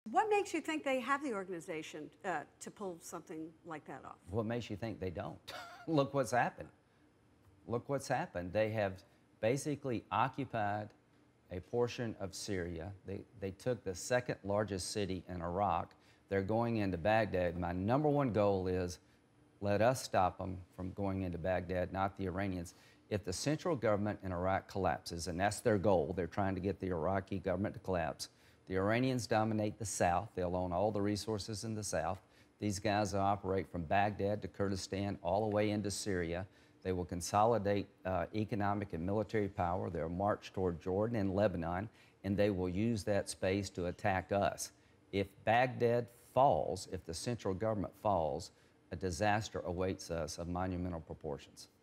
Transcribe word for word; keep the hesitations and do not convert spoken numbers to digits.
What makes you think they have the organization uh, to pull something like that off? What makes you think they don't? Look what's happened. Look what's happened. They have basically occupied a portion of Syria. They, they took the second largest city in Iraq. They're going into Baghdad. My number one goal is let us stop them from going into Baghdad, not the Iranians. If the central government in Iraq collapses, and that's their goal, they're trying to get the Iraqi government to collapse. The Iranians dominate the south. They'll own all the resources in the south. These guys will operate from Baghdad to Kurdistan all the way into Syria. They will consolidate uh, economic and military power. They'll march toward Jordan and Lebanon, and they will use that space to attack us. If Baghdad falls, if the central government falls, a disaster awaits us of monumental proportions.